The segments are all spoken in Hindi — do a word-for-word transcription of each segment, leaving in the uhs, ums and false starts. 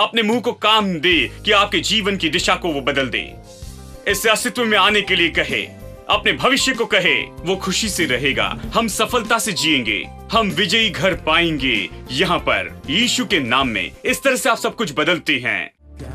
अपने मुंह को काम दे कि आपके जीवन की दिशा को वो बदल दे। इस अस्तित्व में आने के लिए कहे, अपने भविष्य को कहे, वो खुशी से रहेगा। हम सफलता से जिएंगे, हम विजयी घर पाएंगे यहाँ पर यीशु के नाम में। इस तरह से आप सब कुछ बदलते हैं।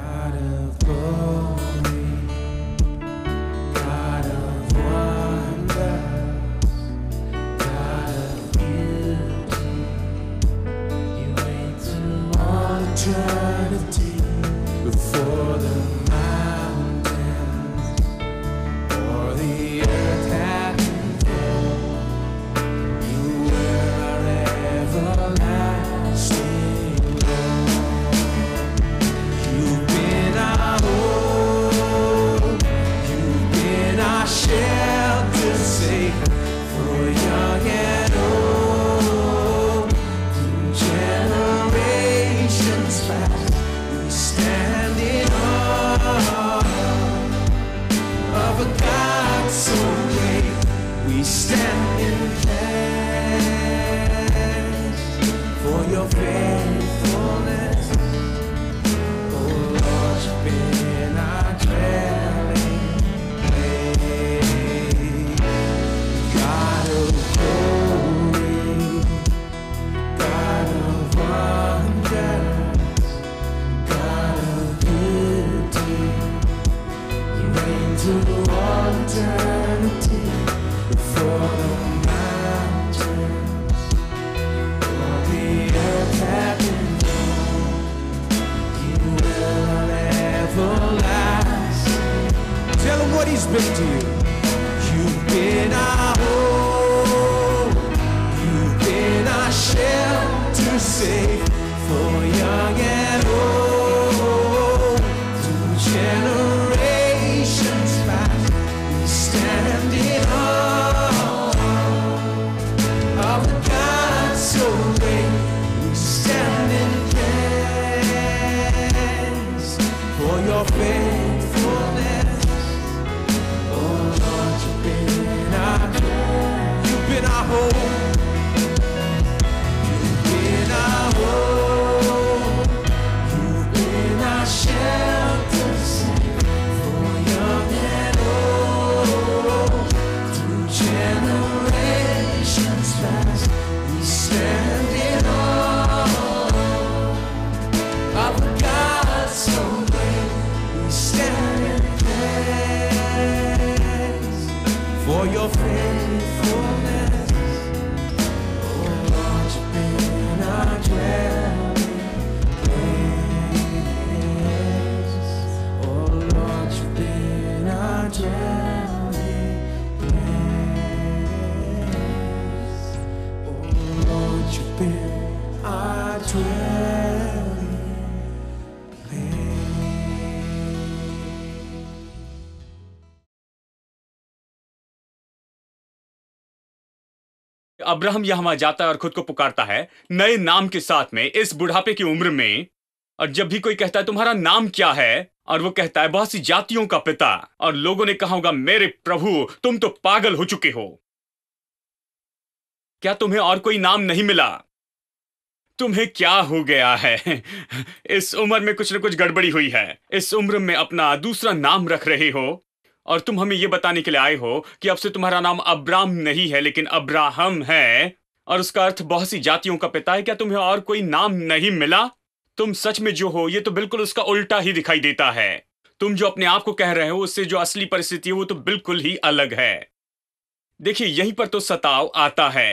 अब्राहम यहाँ जाता है और खुद को पुकारता है नए नाम के साथ में इस बुढ़ापे की उम्र में। और जब भी कोई कहता है तुम्हारा नाम क्या है, और वो कहता है बहुत सी जातियों का पिता, और लोगों ने कहा होगा मेरे प्रभु तुम तो पागल हो चुके हो, क्या तुम्हें और कोई नाम नहीं मिला? तुम्हें क्या हो गया है? इस उम्र में कुछ न कुछ गड़बड़ी हुई है। इस उम्र में अपना दूसरा नाम रख रहे हो और तुम हमें यह बताने के लिए आए हो कि अब से तुम्हारा नाम अब्राम नहीं है लेकिन अब्राहम है, और उसका अर्थ बहुत सी जातियों का पिता है। क्या तुम्हें और कोई नाम नहीं मिला? तुम सच में जो हो ये तो बिल्कुल उसका उल्टा ही दिखाई देता है। तुम जो अपने आप को कह रहे हो उससे जो असली परिस्थिति है वो तो बिल्कुल ही अलग है। देखिए यहीं पर तो सताव आता है,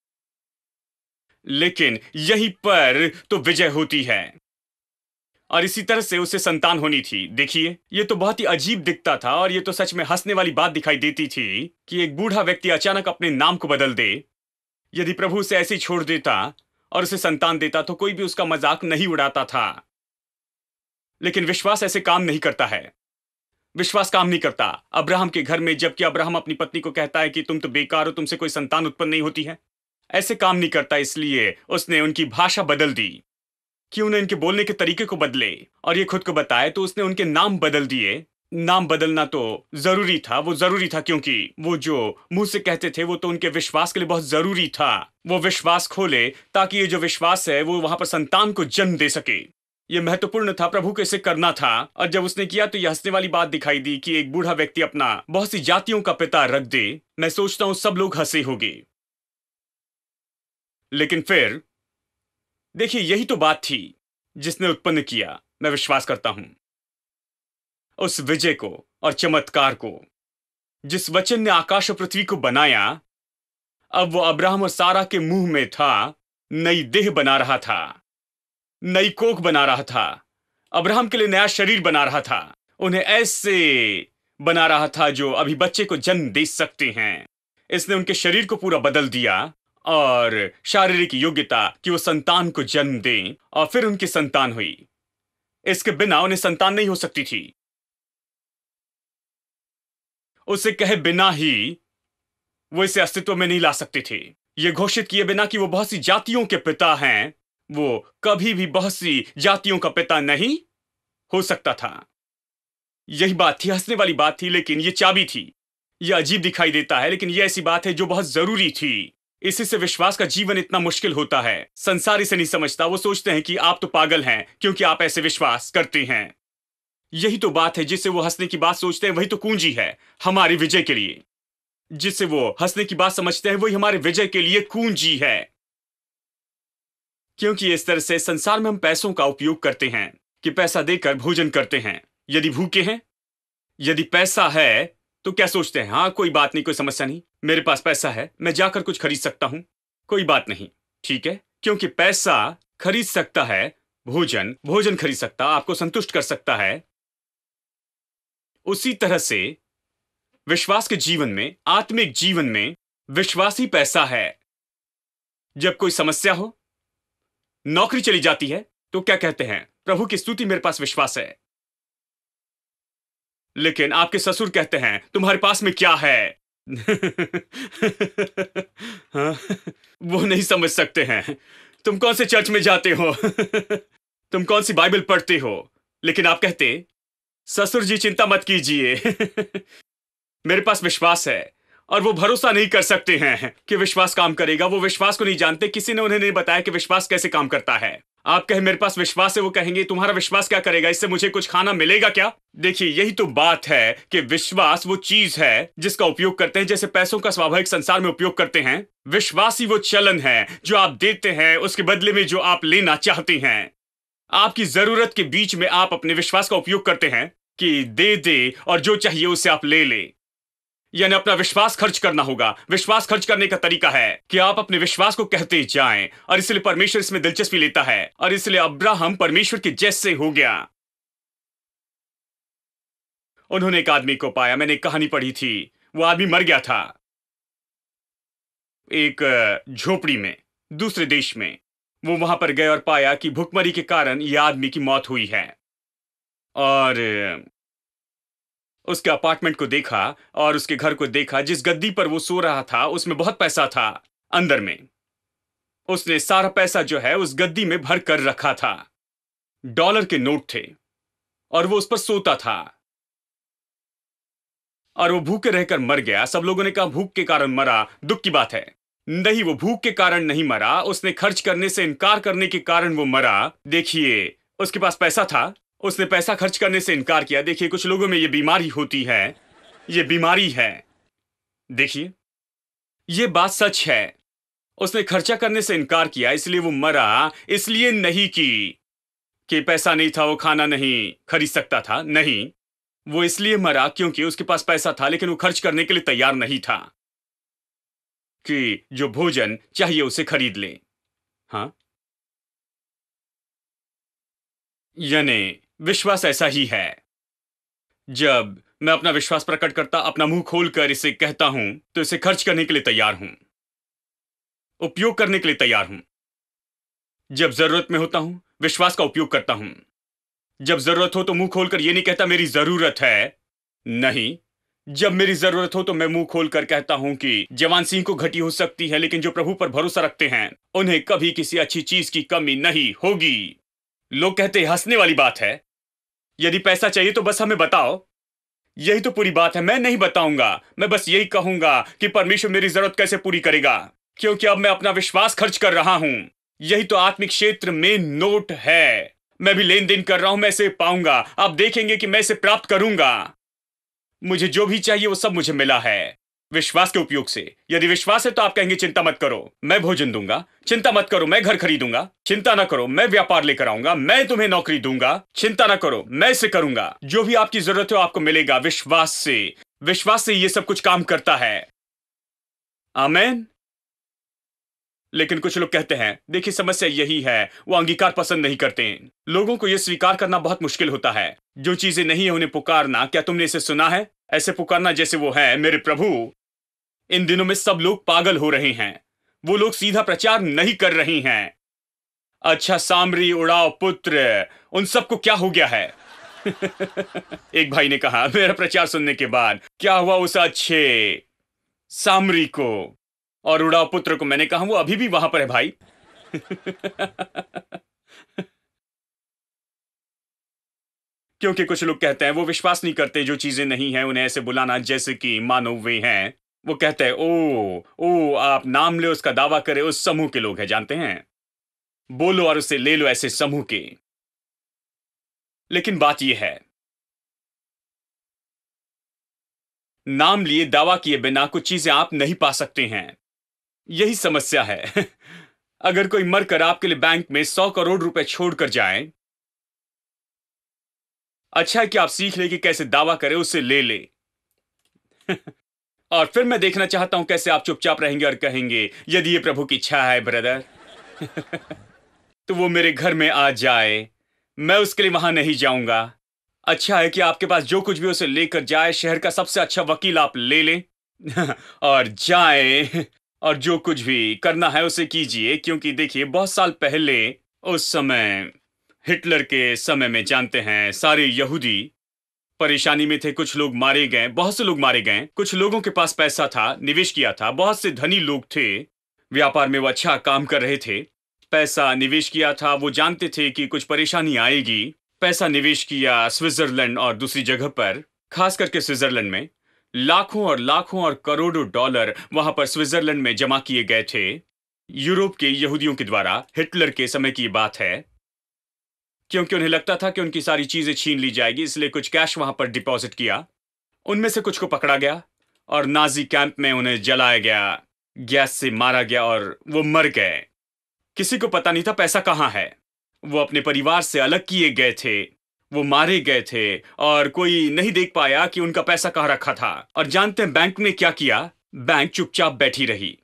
लेकिन यहीं पर तो विजय होती है। और इसी तरह से उसे संतान होनी थी। देखिए ये तो बहुत ही अजीब दिखता था, और ये तो सच में हंसने वाली बात दिखाई देती थी कि एक बूढ़ा व्यक्ति अचानक अपने नाम को बदल दे। यदि प्रभु उसे ऐसे ही छोड़ देता और उसे संतान देता तो कोई भी उसका मजाक नहीं उड़ाता था। लेकिन विश्वास ऐसे काम नहीं करता है। विश्वास काम नहीं करता। अब्राहम के घर में जबकि अब्राहम अपनी पत्नी को कहता है कि तुम तो बेकार हो, तुमसे कोई संतान उत्पन्न नहीं होती है, ऐसे काम नहीं करता। इसलिए उसने उनकी भाषा बदल दी कि उन्हें इनके बोलने के तरीके को बदले, और ये खुद को बताए तो उसने उनके नाम बदल दिए। नाम बदलना तो जरूरी था, वो जरूरी था क्योंकि वो जो मुंह से कहते थे वो तो उनके विश्वास के लिए बहुत जरूरी था। वो विश्वास खोले ताकि ये जो विश्वास है वो वहां पर संतान को जन्म दे सके। यह महत्वपूर्ण था, प्रभु को इसे करना था। और जब उसने किया तो यह हंसने वाली बात दिखाई दी कि एक बूढ़ा व्यक्ति अपना बहुत सी जातियों का पिता रख दे। मैं सोचता हूं सब लोग हंसे होंगे। लेकिन फिर देखिए, यही तो बात थी जिसने उत्पन्न किया, मैं विश्वास करता हूं, उस विजय को और चमत्कार को। जिस वचन ने आकाश और पृथ्वी को बनाया, अब वो अब्राहम और सारा के मुंह में था, नई देह बना रहा था, नई कोख बना रहा था, अब्राहम के लिए नया शरीर बना रहा था, उन्हें ऐसे बना रहा था जो अभी बच्चे को जन्म दे सकते हैं। इसने उनके शरीर को पूरा बदल दिया और शारीरिक योग्यता कि वो संतान को जन्म दें, और फिर उनकी संतान हुई। इसके बिना उन्हें संतान नहीं हो सकती थी। उसे कहे बिना ही वो इसे अस्तित्व में नहीं ला सकते थे। ये घोषित किए बिना कि वो बहुत सी जातियों के पिता हैं, वो कभी भी बहुत सी जातियों का पिता नहीं हो सकता था। यही बात थी, हंसने वाली बात थी, लेकिन ये चाबी थी। यह अजीब दिखाई देता है, लेकिन यह ऐसी बात है जो बहुत जरूरी थी। इसी से विश्वास का जीवन इतना मुश्किल होता है। संसार इसे नहीं समझता। वो सोचते हैं कि आप तो पागल हैं क्योंकि आप ऐसे विश्वास करते हैं। यही तो बात है जिससे वो हंसने की बात सोचते हैं, वही तो कुंजी है हमारी विजय के लिए। जिससे वो हंसने की बात समझते हैं, वही हमारे विजय के लिए कुंजी है। क्योंकि इस तरह से संसार में हम पैसों का उपयोग करते हैं कि पैसा देकर भोजन करते हैं। यदि भूखे हैं, यदि पैसा है तो क्या सोचते हैं, हाँ कोई बात नहीं, कोई समस्या नहीं, मेरे पास पैसा है, मैं जाकर कुछ खरीद सकता हूं, कोई बात नहीं, ठीक है। क्योंकि पैसा खरीद सकता है भोजन, भोजन खरीद सकता, आपको संतुष्ट कर सकता है। उसी तरह से विश्वास के जीवन में, आत्मिक जीवन में विश्वासी पैसा है। जब कोई समस्या हो, नौकरी चली जाती है, तो क्या कहते हैं, प्रभु की स्तुति, मेरे पास विश्वास है। लेकिन आपके ससुर कहते हैं, तुम्हारे पास में क्या है? हाँ? वो नहीं समझ सकते हैं। तुम कौन से चर्च में जाते हो? तुम कौन सी बाइबल पढ़ते हो? लेकिन आप कहते, ससुर जी चिंता मत कीजिए, मेरे पास विश्वास है। और वो भरोसा नहीं कर सकते हैं कि विश्वास काम करेगा। वो विश्वास को नहीं जानते, किसी ने उन्हें नहीं बताया कि विश्वास कैसे काम करता है। आप कहें मेरे पास विश्वास है, वो कहेंगे तुम्हारा विश्वास क्या करेगा, इससे मुझे कुछ खाना मिलेगा क्या? देखिए, यही तो बात है कि विश्वास वो चीज है जिसका उपयोग करते हैं, जैसे पैसों का स्वाभाविक संसार में उपयोग करते हैं। विश्वास ही वो चलन है जो आप देते हैं उसके बदले में जो आप लेना चाहते हैं। आपकी जरूरत के बीच में आप अपने विश्वास का उपयोग करते हैं कि दे दे और जो चाहिए उसे आप ले ले। यानी अपना विश्वास खर्च करना होगा। विश्वास खर्च करने का तरीका है कि आप अपने विश्वास को कहते जाएं, और इसलिए परमेश्वर इसमें दिलचस्पी लेता है, और इसलिए अब्राहम परमेश्वर के जैसे हो गया। उन्होंने एक आदमी को पाया, मैंने एक कहानी पढ़ी थी, वो आदमी मर गया था एक झोपड़ी में, दूसरे देश में। वो वहां पर गए और पाया कि भुखमरी के कारण यह आदमी की मौत हुई है। और उसके अपार्टमेंट को देखा और उसके घर को देखा। जिस गद्दी पर वो सो रहा था उसमें बहुत पैसा था अंदर में। उसने सारा पैसा जो है उस गद्दी में भर कर रखा था। डॉलर के नोट थे और वो उस पर सोता था, और वो भूखे रहकर मर गया। सब लोगों ने कहा भूख के कारण मरा, दुख की बात है। नहीं, वो भूख के कारण नहीं मरा, उसने खर्च करने से इनकार करने के कारण वो मरा। देखिए, उसके पास पैसा था, उसने पैसा खर्च करने से इनकार किया। देखिए, कुछ लोगों में ये बीमारी होती है, ये बीमारी है। देखिए, ये बात सच है। उसने खर्चा करने से इनकार किया, इसलिए वो मरा। इसलिए नहीं कि कि पैसा नहीं था, वो खाना नहीं खरीद सकता था, नहीं, वो इसलिए मरा क्योंकि उसके पास पैसा था, लेकिन वो खर्च करने के लिए तैयार नहीं था कि जो भोजन चाहिए उसे खरीद ले। हाँ, यानी विश्वास ऐसा ही है। जब मैं अपना विश्वास प्रकट करता, अपना मुंह खोलकर इसे कहता हूं, तो इसे खर्च करने के लिए तैयार हूं, उपयोग करने के लिए तैयार हूं। जब जरूरत में होता हूं, विश्वास का उपयोग करता हूं। जब जरूरत हो तो मुंह खोलकर यह नहीं कहता मेरी जरूरत है, नहीं। जब मेरी जरूरत हो तो मैं मुंह खोलकर कहता हूं कि जवान सिंह को घटी हो सकती है, लेकिन जो प्रभु पर भरोसा रखते हैं उन्हें कभी किसी अच्छी चीज की कमी नहीं होगी। लोग कहते हैं हंसने वाली बात है, यदि पैसा चाहिए तो बस हमें बताओ। यही तो पूरी बात है। मैं नहीं बताऊंगा, मैं बस यही कहूंगा कि परमेश्वर मेरी जरूरत कैसे पूरी करेगा, क्योंकि अब मैं अपना विश्वास खर्च कर रहा हूं। यही तो आत्मिक क्षेत्र में नोट है। मैं भी लेन देन कर रहा हूं, मैं इसे पाऊंगा। आप देखेंगे कि मैं इसे प्राप्त करूंगा। मुझे जो भी चाहिए वो सब मुझे मिला है विश्वास के उपयोग से। यदि विश्वास है तो आप कहेंगे चिंता मत करो, मैं भोजन दूंगा। चिंता मत करो, मैं घर खरीदूंगा। चिंता ना करो, मैं व्यापार लेकर आऊंगा। मैं तुम्हें नौकरी दूंगा। चिंता ना करो, मैं इसे करूंगा। जो भी आपकी जरूरत है आपको मिलेगा विश्वास से। विश्वास से ये सब कुछ काम करता है। आमेन। लेकिन कुछ लोग कहते हैं, देखिए समस्या यही है, वो अंगीकार पसंद नहीं करते हैं। लोगों को यह स्वीकार करना बहुत मुश्किल होता है। जो चीजें नहीं है उन्हें पुकारना। क्या तुमने इसे सुना है? ऐसे पुकारना जैसे वो है, मेरे प्रभु। इन दिनों में सब लोग पागल हो रहे हैं। वो लोग सीधा प्रचार नहीं कर रही हैं। अच्छा सामरी उड़ाओ पुत्र, उन सबको क्या हो गया है? एक भाई ने कहा मेरा प्रचार सुनने के बाद क्या हुआ उस अच्छे सामरी को और उड़ाओ पुत्र को? मैंने कहा वो अभी भी वहां पर है भाई। क्योंकि कुछ लोग कहते हैं वो विश्वास नहीं करते, जो चीजें नहीं है उन्हें ऐसे बुलाना जैसे कि मानो वे हैं। वो कहते हैं ओ ओ आप नाम ले, उसका दावा करे। उस समूह के लोग हैं, जानते हैं, बोलो और उसे ले लो, ऐसे समूह के। लेकिन बात यह है, नाम लिए दावा किए बिना कुछ चीजें आप नहीं पा सकते हैं। यही समस्या है। अगर कोई मरकर आपके लिए बैंक में सौ करोड़ रुपए छोड़कर जाए, अच्छा है कि आप सीख ले कि कैसे दावा करें, उसे ले ले। और फिर मैं देखना चाहता हूं कैसे आप चुपचाप रहेंगे और कहेंगे यदि ये प्रभु की इच्छा है ब्रदर, तो वो मेरे घर में आ जाए। मैं उसके लिए वहां नहीं जाऊंगा। अच्छा है कि आपके पास जो कुछ भी उसे लेकर जाए, शहर का सबसे अच्छा वकील आप ले लें और जाए और जो कुछ भी करना है उसे कीजिए। क्योंकि देखिए बहुत साल पहले, उस समय हिटलर के समय में, जानते हैं, सारे यहूदी परेशानी में थे। कुछ लोग मारे गए, बहुत से लोग मारे गए। कुछ लोगों के पास पैसा था, निवेश किया था, बहुत से धनी लोग थे, व्यापार में वो अच्छा काम कर रहे थे, पैसा निवेश किया था। वो जानते थे कि कुछ परेशानी आएगी। पैसा निवेश किया स्विट्जरलैंड और दूसरी जगह पर, खास करके स्विट्जरलैंड में। लाखों और लाखों और करोड़ों डॉलर वहां पर स्विट्जरलैंड में जमा किए गए थे यूरोप के यहूदियों के द्वारा। हिटलर के समय की बात है। क्योंकि उन्हें लगता था कि उनकी सारी चीजें छीन ली जाएगी, इसलिए कुछ कैश वहां पर डिपॉजिट किया। उनमें से कुछ को पकड़ा गया और नाजी कैंप में उन्हें जलाया गया, गैस से मारा गया और वो मर गए। किसी को पता नहीं था पैसा कहां है। वो अपने परिवार से अलग किए गए थे, वो मारे गए थे और कोई नहीं देख पाया कि उनका पैसा कहां रखा था। और जानते हैं बैंक ने क्या किया? बैंक चुपचाप बैठी रही।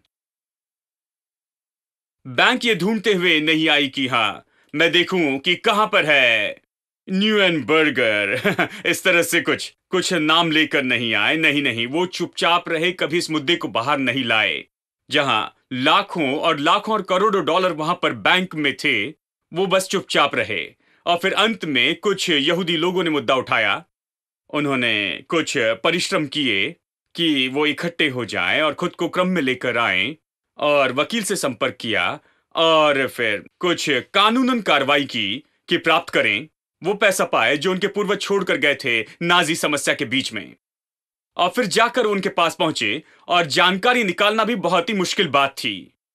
बैंक ये ढूंढते हुए नहीं आई कि हां मैं देखूं कि कहां पर है न्यूएनबर्गर। इस तरह से कुछ कुछ नाम लेकर नहीं आए। नहीं नहीं, वो चुपचाप रहे, कभी इस मुद्दे को बाहर नहीं लाए। जहां लाखों और लाखों और करोड़ों डॉलर वहां पर बैंक में थे, वो बस चुपचाप रहे। और फिर अंत में कुछ यहूदी लोगों ने मुद्दा उठाया। उन्होंने कुछ परिश्रम किए कि वो इकट्ठे हो जाएं और खुद को क्रम में लेकर आएं और वकील से संपर्क किया और फिर कुछ कानूनन कार्रवाई की कि प्राप्त करें वो पैसा पाए जो उनके पूर्वज छोड़कर गए थे नाजी समस्या के बीच में। और फिर जाकर उनके पास पहुंचे और जानकारी निकालना भी बहुत ही मुश्किल बात थी।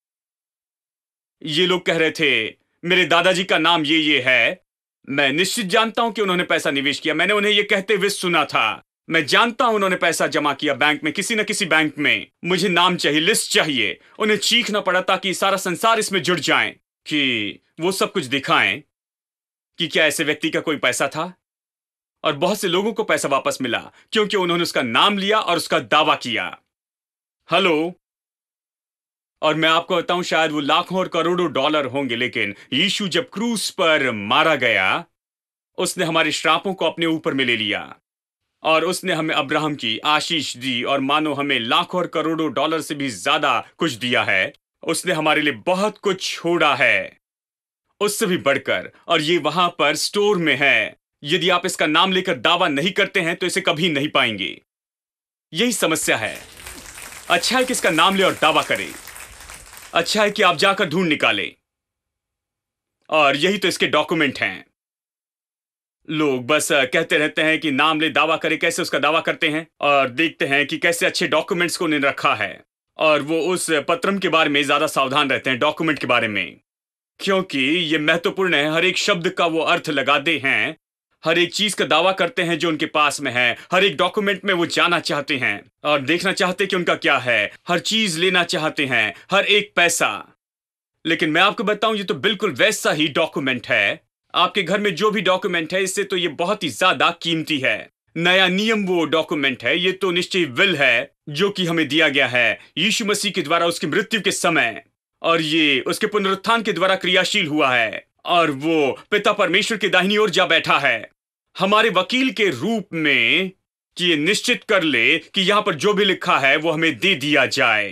ये लोग कह रहे थे मेरे दादाजी का नाम ये ये है। मैं निश्चित जानता हूं कि उन्होंने पैसा निवेश किया। मैंने उन्हें यह कहते हुए सुना था। मैं जानता हूं उन्होंने पैसा जमा किया बैंक में, किसी न किसी बैंक में। मुझे नाम चाहिए, लिस्ट चाहिए। उन्हें चीखना पड़ा ताकि सारा संसार इसमें जुड़ जाए कि वो सब कुछ दिखाएं कि क्या ऐसे व्यक्ति का कोई पैसा था। और बहुत से लोगों को पैसा वापस मिला क्योंकि उन्होंने उसका नाम लिया और उसका दावा किया। हेलो। और मैं आपको बताऊं, शायद वो लाखों और करोड़ों डॉलर होंगे, लेकिन यीशु जब क्रूस पर मारा गया, उसने हमारे श्रापों को अपने ऊपर में ले लिया और उसने हमें अब्राहम की आशीष दी और मानो हमें लाखों और करोड़ों डॉलर से भी ज्यादा कुछ दिया है। उसने हमारे लिए बहुत कुछ छोड़ा है, उससे भी बढ़कर। और ये वहां पर स्टोर में है। यदि आप इसका नाम लेकर दावा नहीं करते हैं तो इसे कभी नहीं पाएंगे। यही समस्या है। अच्छा है कि इसका नाम ले और दावा करें। अच्छा है कि आप जाकर ढूंढ निकालें। और यही तो इसके डॉक्यूमेंट हैं। लोग बस कहते रहते हैं कि नाम ले, दावा करे। कैसे उसका दावा करते हैं और देखते हैं कि कैसे अच्छे डॉक्यूमेंट्स को उन्होंने रखा है और वो उस पत्रम के बारे में ज्यादा सावधान रहते हैं, डॉक्यूमेंट के बारे में। क्योंकि ये महत्वपूर्ण है। हर एक शब्द का वो अर्थ लगाते हैं, हर एक चीज का दावा करते हैं जो उनके पास में है, हर एक डॉक्यूमेंट में वो जाना चाहते हैं और देखना चाहते कि उनका क्या है, हर चीज लेना चाहते हैं, हर एक पैसा। लेकिन मैं आपको बताऊं, ये तो बिल्कुल वैसा ही डॉक्यूमेंट है। आपके घर में जो भी डॉक्यूमेंट है, इससे तो ये बहुत ही ज्यादा कीमती है। नया नियम वो डॉक्यूमेंट है, ये तो निश्चय विल है जो कि हमें दिया गया है यीशु मसीह के द्वारा उसकी मृत्यु के समय, और ये उसके पुनरुत्थान के द्वारा क्रियाशील हुआ है, और वो पिता परमेश्वर के दाहिनी ओर जा बैठा है हमारे वकील के रूप में, कि ये निश्चित कर ले कि यहां पर जो भी लिखा है वो हमें दे दिया जाए।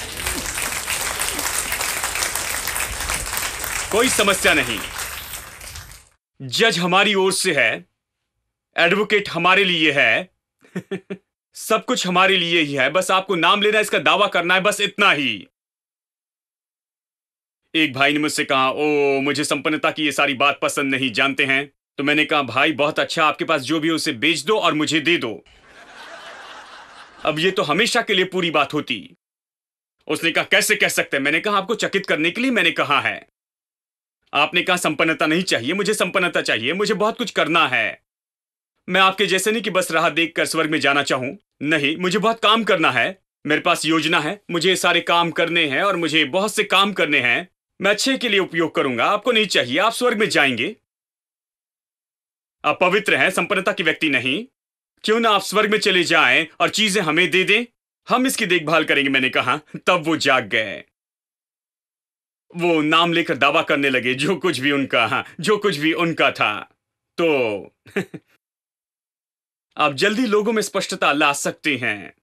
कोई समस्या नहीं। जज हमारी ओर से है, एडवोकेट हमारे लिए है सब कुछ हमारे लिए ही है। बस आपको नाम लेना, इसका दावा करना है, बस इतना ही। एक भाई ने मुझसे कहा, ओ मुझे संपन्नता की ये सारी बात पसंद नहीं, जानते हैं। तो मैंने कहा, भाई बहुत अच्छा, आपके पास जो भी है उसे बेच दो और मुझे दे दो। अब ये तो हमेशा के लिए पूरी बात होती। उसने कहा, कैसे कह सकते हैं? मैंने कहा, आपको चकित करने के लिए मैंने कहा है। आपने कहा संपन्नता नहीं चाहिए, मुझे संपन्नता चाहिए, मुझे बहुत कुछ करना है। मैं आपके जैसे नहीं कि बस राह देखकर स्वर्ग में जाना चाहूं। नहीं, मुझे बहुत काम करना है। मेरे पास योजना है, मुझे सारे काम करने हैं और मुझे बहुत से काम करने हैं। मैं अच्छे के लिए उपयोग करूंगा। आपको नहीं चाहिए, आप स्वर्ग में जाएंगे। आप पवित्र हैं, संपन्नता की व्यक्ति नहीं। क्यों ना आप स्वर्ग में चले जाएं और चीजें हमें दे दें, हम इसकी देखभाल करेंगे। मैंने कहा, तब वो जाग गए। वो नाम लेकर दावा करने लगे जो कुछ भी उनका, हाँ, जो कुछ भी उनका था। तो आप जल्दी लोगों में स्पष्टता ला सकते हैं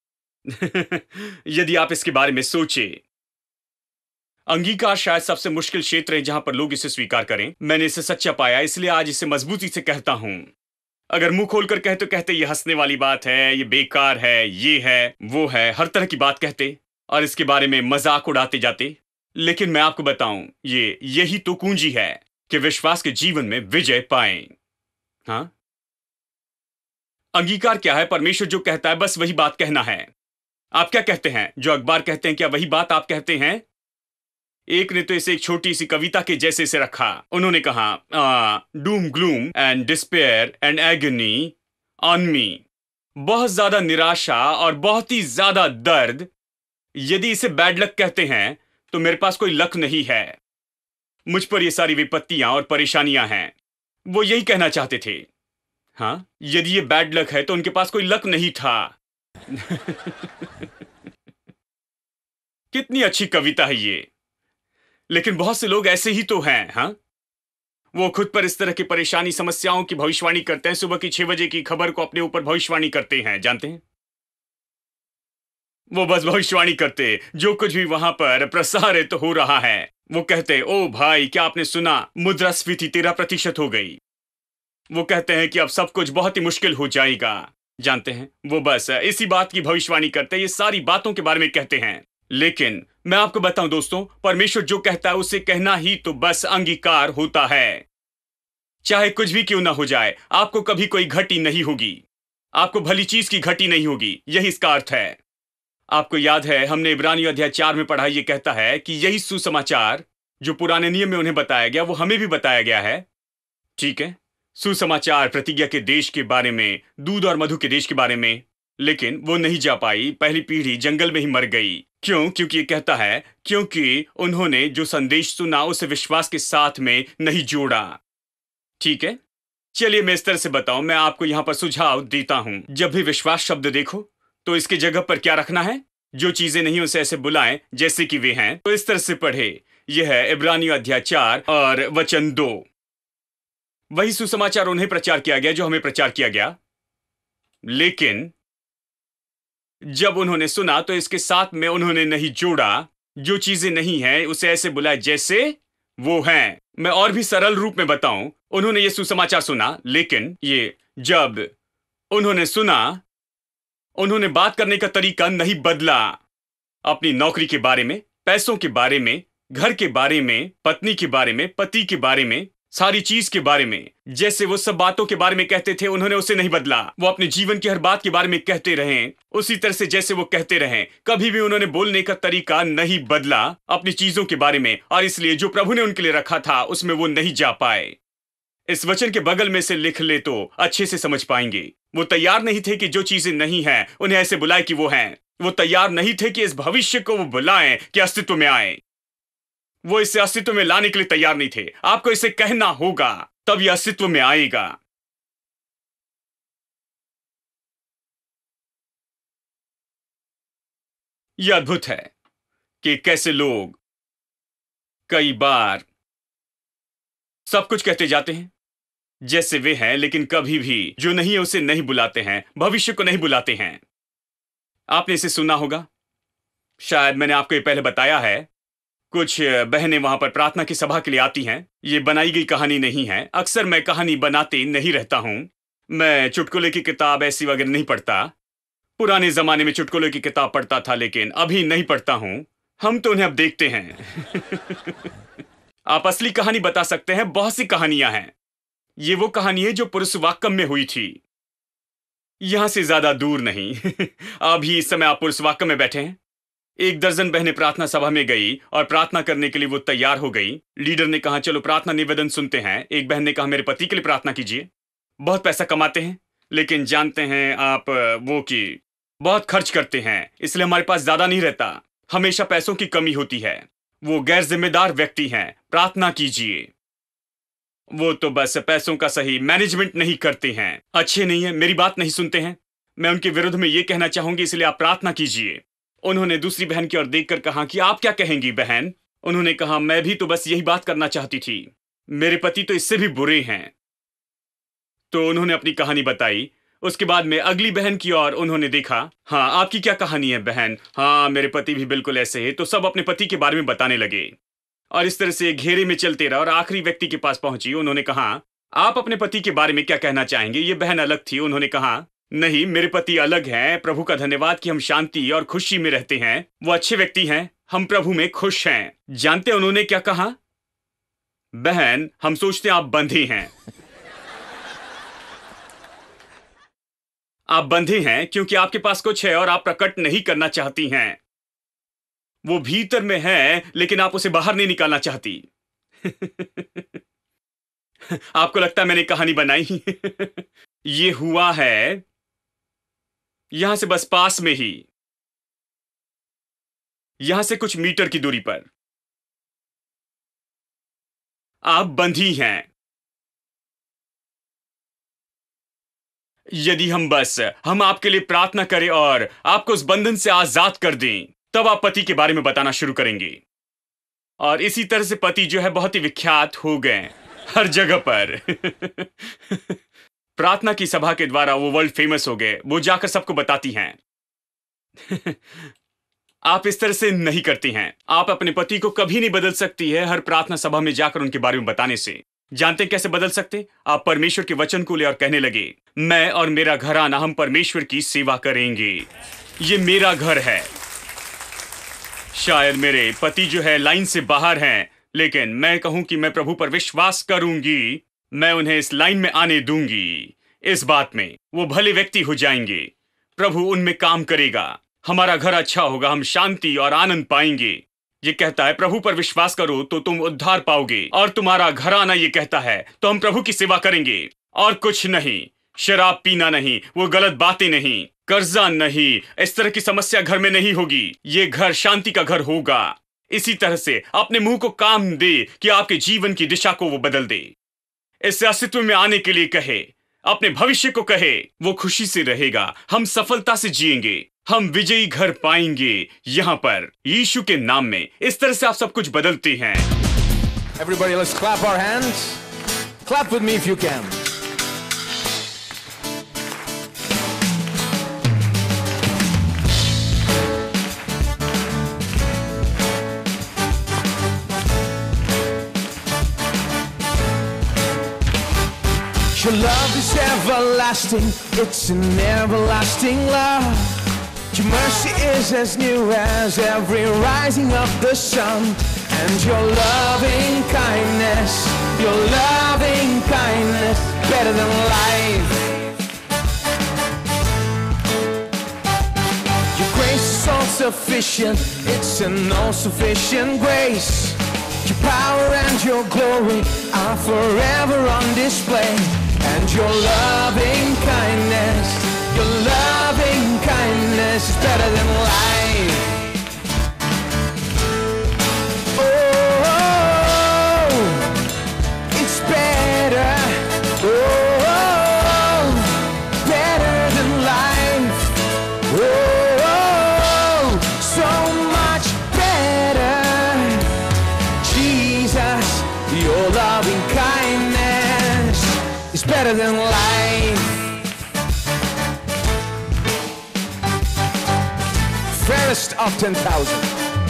यदि आप इसके बारे में सोचें। अंगीकार शायद सबसे मुश्किल क्षेत्र है जहां पर लोग इसे स्वीकार करें। मैंने इसे सच्चा पाया, इसलिए आज इसे मजबूती से कहता हूं। अगर मुंह खोलकर कहते कहते ये हंसने वाली बात है, ये बेकार है, ये है, वो है, हर तरह की बात कहते और इसके बारे में मजाक उड़ाते जाते। लेकिन मैं आपको बताऊं, ये यही तो कुंजी है कि विश्वास के जीवन में विजय पाएं। हाँ, अंगीकार क्या है? परमेश्वर जो कहता है बस वही बात कहना है। आप क्या कहते हैं? जो अखबार कहते हैं, क्या वही बात आप कहते हैं? एक ने तो इसे एक छोटी सी कविता के जैसे से रखा। उन्होंने कहा, doom gloom and despair and agony on me. बहुत ज्यादा निराशा और बहुत ही ज्यादा दर्द। यदि इसे बैड लक कहते हैं तो मेरे पास कोई लक नहीं है। मुझ पर ये सारी विपत्तियां और परेशानियां हैं। वो यही कहना चाहते थे। हाँ, यदि ये बैड लक है तो उनके पास कोई लक नहीं था कितनी अच्छी कविता है ये। लेकिन बहुत से लोग ऐसे ही तो हैं। हाँ, वो खुद पर इस तरह की परेशानी, समस्याओं की भविष्यवाणी करते हैं। सुबह की छह बजे की खबर को अपने ऊपर भविष्यवाणी करते हैं, जानते हैं। वो बस भविष्यवाणी करते जो कुछ भी वहां पर प्रसारित हो रहा है। वो कहते, ओ भाई, क्या आपने सुना, मुद्रास्फीति तेरह प्रतिशत हो गई। वो कहते हैं कि अब सब कुछ बहुत ही मुश्किल हो जाएगा, जानते हैं। वो बस इसी बात की भविष्यवाणी करते हैं, ये सारी बातों के बारे में कहते हैं। लेकिन मैं आपको बताऊं दोस्तों, परमेश्वर जो कहता है उसे कहना ही तो बस अंगीकार होता है। चाहे कुछ भी क्यों ना हो जाए, आपको कभी कोई घटी नहीं होगी। आपको भली चीज की घटी नहीं होगी, यही इसका अर्थ है। आपको याद है, हमने इब्रानियों अध्याय चार में पढ़ा, यह कहता है कि यही सुसमाचार जो पुराने नियम में उन्हें बताया गया, वो हमें भी बताया गया है। ठीक है, सुसमाचार प्रतिज्ञा के देश के बारे में, दूध और मधु के देश के बारे में। लेकिन वो नहीं जा पाई, पहली पीढ़ी जंगल में ही मर गई। क्यों? क्योंकि ये कहता है, क्योंकि उन्होंने जो संदेश सुना उसे विश्वास के साथ में नहीं जोड़ा। ठीक है, चलिए मैं इस तरह से बताऊं, मैं आपको यहां पर सुझाव देता हूं। जब भी विश्वास शब्द देखो तो इसके जगह पर क्या रखना है? जो चीजें नहीं उसे ऐसे बुलाएं जैसे कि वे हैं। तो इस तरह से पढ़े, यह है इब्रानियों अध्याय चार और वचन दो। वही सुसमाचार उन्हें प्रचार किया गया जो हमें प्रचार किया गया। लेकिन जब उन्होंने सुना तो इसके साथ में उन्होंने नहीं जोड़ा। जो चीजें नहीं हैं उसे ऐसे बुलाए जैसे वो हैं। मैं और भी सरल रूप में बताऊं, उन्होंने ये सुसमाचार सुना, लेकिन ये जब उन्होंने सुना, उन्होंने बात करने का तरीका नहीं बदला। अपनी नौकरी के बारे में, पैसों के बारे में, घर के बारे में, पत्नी के बारे में, पति के बारे में, सारी चीज के बारे में। जैसे वो सब बातों के बारे में कहते थे, उन्होंने उसे नहीं बदला। वो अपने जीवन की हर बात के बारे में कहते रहे उसी तरह से जैसे वो कहते रहे। कभी भी उन्होंने बोलने का तरीका नहीं बदला अपनी चीजों के बारे में, और इसलिए जो प्रभु ने उनके लिए रखा था उसमें वो नहीं जा पाए। इस वचन के बगल में से लिख ले तो अच्छे से समझ पाएंगे। वो तैयार नहीं थे कि जो चीजें नहीं हैं उन्हें ऐसे बुलाए कि वो हैं। वो तैयार नहीं थे कि इस भविष्य को वो बुलाएं कि अस्तित्व में आए। वो इसे अस्तित्व में लाने के लिए तैयार नहीं थे। आपको इसे कहना होगा, तब यह अस्तित्व में आएगा। यह अद्भुत है कि कैसे लोग कई बार सब कुछ कहते जाते हैं जैसे वे हैं, लेकिन कभी भी जो नहीं है उसे नहीं बुलाते हैं, भविष्य को नहीं बुलाते हैं। आपने इसे सुना होगा, शायद मैंने आपको ये पहले बताया है। कुछ बहनें वहां पर प्रार्थना की सभा के लिए आती हैं। ये बनाई गई कहानी नहीं है। अक्सर मैं कहानी बनाते नहीं रहता हूं। मैं चुटकुले की किताब ऐसी वगैरह नहीं पढ़ता। पुराने जमाने में चुटकुले की किताब पढ़ता था, लेकिन अभी नहीं पढ़ता हूं। हम तो उन्हें अब देखते हैं। आप असली कहानी बता सकते हैं, बहुत सी कहानियां हैं। ये वो कहानी है जो पुरुषवाक्कम में हुई थी। यहां से ज्यादा दूर नहीं। अभी इस समय आप पुरुषवाक्कम में बैठे हैं। एक दर्जन बहनें प्रार्थना सभा में गई और प्रार्थना करने के लिए वो तैयार हो गई। लीडर ने कहा, चलो प्रार्थना निवेदन सुनते हैं। एक बहन ने कहा, मेरे पति के लिए प्रार्थना कीजिए। बहुत पैसा कमाते हैं, लेकिन जानते हैं आप वो कि बहुत खर्च करते हैं, इसलिए हमारे पास ज्यादा नहीं रहता। हमेशा पैसों की कमी होती है। वो गैर जिम्मेदार व्यक्ति हैं, प्रार्थना कीजिए। वो तो बस पैसों का सही मैनेजमेंट नहीं करते हैं, अच्छे नहीं है, मेरी बात नहीं सुनते हैं। मैं उनके विरुद्ध में ये कहना चाहूंगी, इसलिए आप प्रार्थना कीजिए। उन्होंने दूसरी बहन की ओर देखकर कहा कि आप क्या कहेंगी बहन? उन्होंने कहा, मैं भी तो बस यही बात करना चाहती थी, मेरे पति तो इससे भी बुरे हैं। तो उन्होंने अपनी कहानी बताई। उसके बाद में अगली बहन की ओर उन्होंने देखा, हाँ आपकी क्या कहानी है बहन? हाँ मेरे पति भी बिल्कुल ऐसे है। तो सब अपने पति के बारे में बताने लगे और इस तरह से घेरे में चलते रहा और आखिरी व्यक्ति के पास पहुंची। उन्होंने कहा, आप अपने पति के बारे में क्या कहना चाहेंगे? ये बहन अलग थी। उन्होंने कहा, नहीं मेरे पति अलग हैं। प्रभु का धन्यवाद कि हम शांति और खुशी में रहते हैं। वो अच्छे व्यक्ति हैं, हम प्रभु में खुश हैं। जानते हैं उन्होंने क्या कहा? बहन, हम सोचते हैं आप बंधे हैं। आप बंधे हैं क्योंकि आपके पास कुछ है और आप प्रकट नहीं करना चाहती हैं। वो भीतर में है लेकिन आप उसे बाहर नहीं निकालना चाहती। आपको लगता है मैंने कहानी बनाई? ये हुआ है यहां से बस पास में ही, यहां से कुछ मीटर की दूरी पर। आप बंधी हैं। यदि हम बस हम आपके लिए प्रार्थना करें और आपको उस बंधन से आजाद कर दें, तब आप पति के बारे में बताना शुरू करेंगे। और इसी तरह से पति जो है बहुत ही विख्यात हो गए हर जगह पर। प्रार्थना की सभा के द्वारा वो वर्ल्ड फेमस हो गए। वो जाकर सबको बताती हैं। आप इस तरह से नहीं करती हैं। आप अपने पति को कभी नहीं बदल सकती है हर प्रार्थना सभा में जाकर उनके बारे में बताने से। जानते हैं कैसे बदल सकते? आप परमेश्वर के वचन को ले और कहने लगे, मैं और मेरा घराना हम परमेश्वर की सेवा करेंगे। ये मेरा घर है। शायद मेरे पति जो है लाइन से बाहर हैं, लेकिन मैं कहूं कि मैं प्रभु पर विश्वास करूंगी। मैं उन्हें इस लाइन में आने दूंगी। इस बात में वो भले व्यक्ति हो जाएंगे। प्रभु उनमें काम करेगा। हमारा घर अच्छा होगा। हम शांति और आनंद पाएंगे। ये कहता है प्रभु पर विश्वास करो तो तुम उद्धार पाओगे। और तुम्हारा घराना ये कहता है तो हम प्रभु की सेवा करेंगे और कुछ नहीं। शराब पीना नहीं, वो गलत बातें नहीं, कर्जा नहीं, इस तरह की समस्या घर में नहीं होगी। ये घर शांति का घर होगा। इसी तरह से अपने मुंह को काम दे कि आपके जीवन की दिशा को वो बदल दे। इससे अस्तित्व में आने के लिए कहे, अपने भविष्य को कहे। वो खुशी से रहेगा। हम सफलता से जिएंगे। हम विजयी घर पाएंगे यहां पर यीशु के नाम में। इस तरह से आप सब कुछ बदलते हैं। Everybody, let's clap our hands. Clap with me if you can. Your love is everlasting. It's an everlasting love. Your mercy is as new as every rising of the sun, and your loving kindness Your loving kindness better than life. Your grace is all sufficient. It's an all sufficient grace. Your power and your glory are forever on display. And your loving kindness, your loving kindness is better than life. Better than life. Fairest of ten thousand.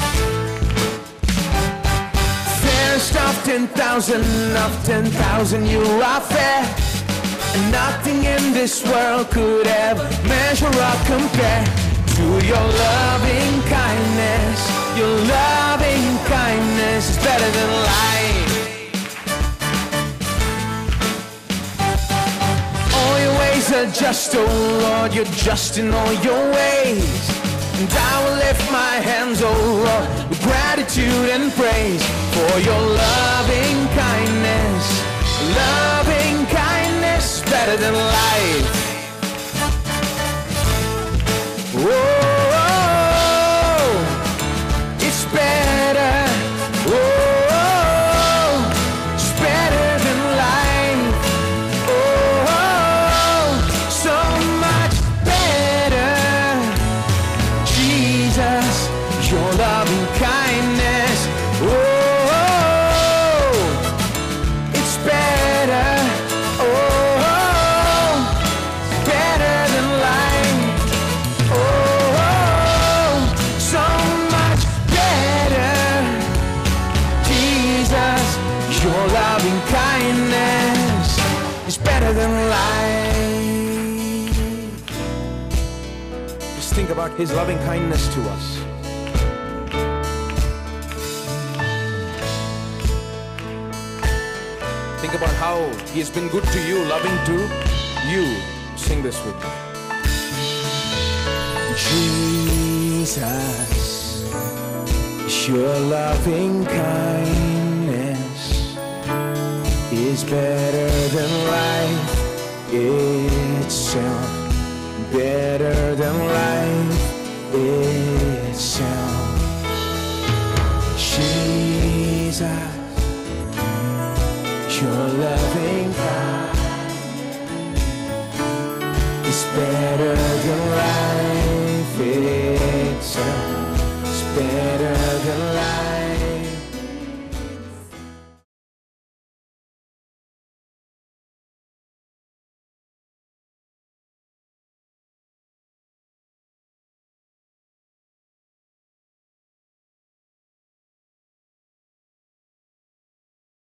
Fairest of ten thousand, of ten thousand, you are fair. And nothing in this world could ever measure or compare to your loving kindness. Your loving kindness is better than life. Are just, oh Lord, you're just in all your ways. And I will lift my hands, oh Lord, with gratitude and praise for your loving kindness. Loving kindness better than life. Oh, it's better. Oh, it's better than life. Your loving kindness, oh, it's better, oh, better than life, oh, so much better. Jesus, your loving kindness is better than life. Just think about His loving kindness to us. Think about how He has been good to you, loving to you. Sing this with me. Jesus, your loving kindness is better than life itself. Better than life itself. Jesus, your loving kindness is better than life itself. It's better than life.